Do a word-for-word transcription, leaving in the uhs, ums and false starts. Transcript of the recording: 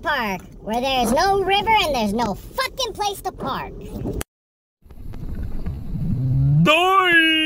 Riverpark, where there's no river and there's no fucking place to park. Die!